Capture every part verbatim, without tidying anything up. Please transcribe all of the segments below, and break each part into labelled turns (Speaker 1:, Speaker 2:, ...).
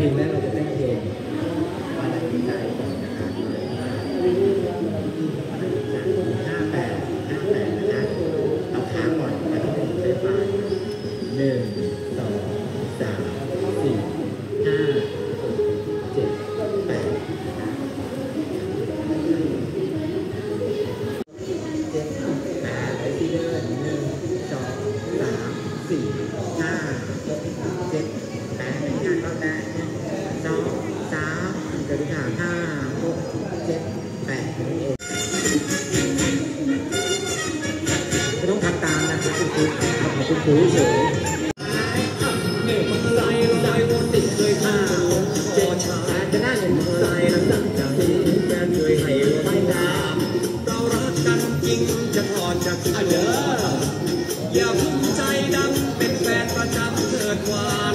Speaker 1: งแรกเราจะเต้นเพลงวันอาทิตย์ใจก่อนนะครับห้าแปดห้าแปดนะเอาค้างก่อนแล้วก็เป็นเต้นไปหนึ่งสองสามสี่ห้าหกเจ็ดแปดเจ็ดแปดไอ้ที่เดินหนึ่งสองสามสี่ห้าหกเจ็ดแปดเป็นงานก็ได้สองสามกระดิกขาห้าหกเจ็ดแปดนั่นเองไม่ต้องทำตามนะครับคุณครูขอบคุณครูเฉยหนึ่งใจลอยวนติดเคยพาเจ็ดชาจะน่าเห็นใจน้ำหนักจากที่แม่เคยให้ไว้ดามเรารักกันจริงจะถอดจากที่เดิมอย่าภูมิใจดังเป็นแฟนประจำเกิดหวาน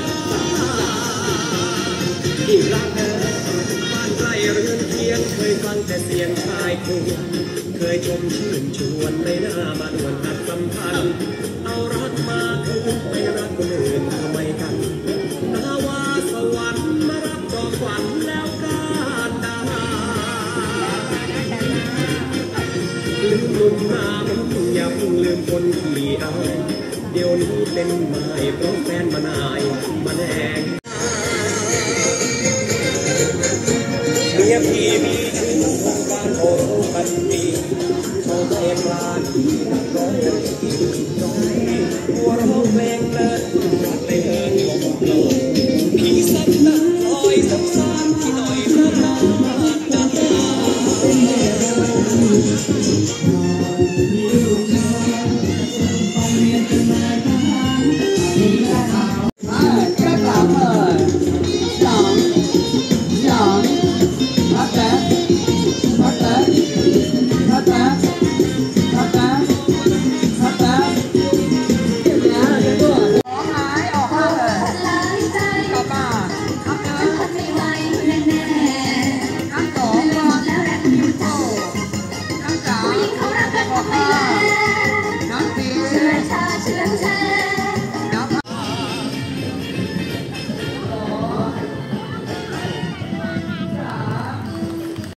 Speaker 1: อีกรักเธอบ้านใกล้เรือนเคียงเคยฟังแต่เสียงชายคุยเคยชมชื่นชวนในหน้าบ้านวันนัดสัมพันธ์เอารักมาคืนไปรักคนอื่นทำไมกันนาวาสวรรค์มารับรองฝันแล้วกันดาลืมลุ่มน้ำอย่าเพิ่งลืมคนที่เอาเดี๋ยวนี้เป็นไม้เพราะแฟนมานายมาแดงเมียพี่มีชื่อบ้านโอ้พันปีเขาเทพลานร้อยร้อย